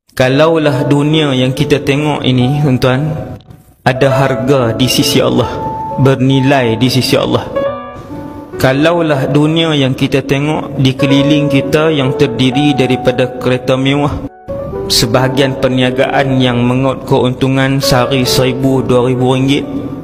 Kalaulah dunia yang kita tengok ini, tuan-tuan, ada harga di sisi Allah, bernilai di sisi Allah. Kalaulah dunia yang kita tengok di keliling kita yang terdiri daripada kereta mewah, sebahagian perniagaan yang mengaut keuntungan sehari RM1,000-2,000,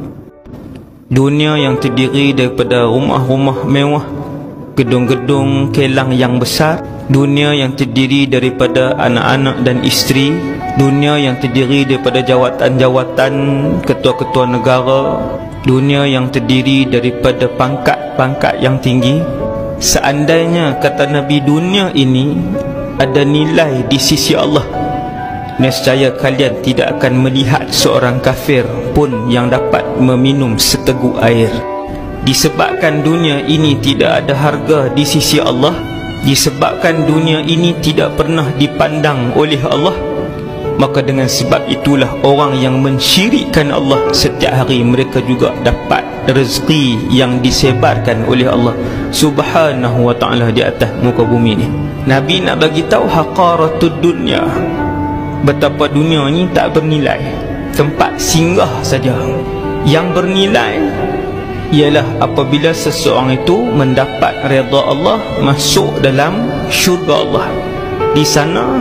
dunia yang terdiri daripada rumah-rumah mewah, gedung-gedung kelang yang besar, dunia yang terdiri daripada anak-anak dan isteri, dunia yang terdiri daripada jawatan-jawatan ketua-ketua negara, dunia yang terdiri daripada pangkat-pangkat yang tinggi. Seandainya, kata Nabi, dunia ini ada nilai di sisi Allah, nescaya kalian tidak akan melihat seorang kafir pun yang dapat meminum seteguk air. Disebabkan dunia ini tidak ada harga di sisi Allah, disebabkan dunia ini tidak pernah dipandang oleh Allah, maka dengan sebab itulah orang yang mensyirikkan Allah setiap hari mereka juga dapat rezeki yang disebarkan oleh Allah Subhanahu wa ta'ala di atas muka bumi ni. Nabi nak bagi tahu haqaratud dunya, betapa dunia ni tak bernilai, tempat singgah saja. Yang bernilai ialah apabila seseorang itu mendapat redha Allah, masuk dalam syurga Allah. Di sana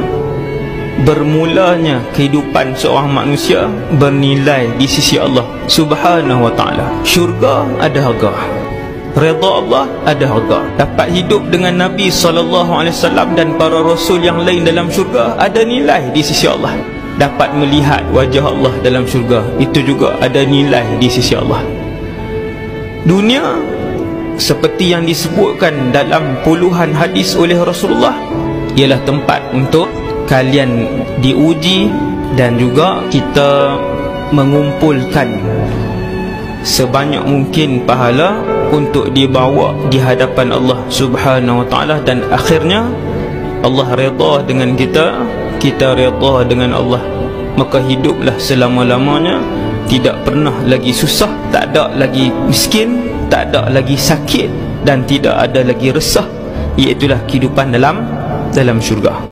bermulanya kehidupan seorang manusia bernilai di sisi Allah Subhanahu wa ta'ala. Syurga ada harga, redha Allah ada harga. Dapat hidup dengan Nabi SAW dan para rasul yang lain dalam syurga ada nilai di sisi Allah. Dapat melihat wajah Allah dalam syurga, itu juga ada nilai di sisi Allah. Dunia, seperti yang disebutkan dalam puluhan hadis oleh Rasulullah, ialah tempat untuk kalian diuji dan juga kita mengumpulkan sebanyak mungkin pahala untuk dibawa di hadapan Allah Subhanahu wa ta'ala, dan akhirnya Allah redha dengan kita, kita redha dengan Allah. Maka hiduplah selama-lamanya, tidak pernah lagi susah, tak ada lagi miskin, tak ada lagi sakit, dan tidak ada lagi resah. Iaitulah kehidupan dalam syurga.